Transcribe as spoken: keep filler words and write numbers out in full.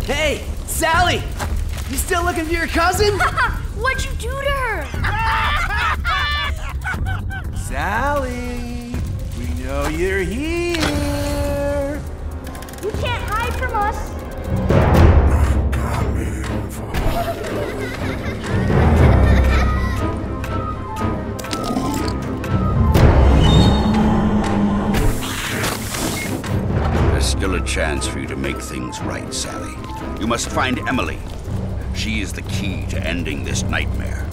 Hey, Sally! You still looking for your cousin? What'd you do to her? Sally, we know you're here. You can't hide from us. There's still a chance for you to make things right, Sally. You must find Emily. She is the key to ending this nightmare.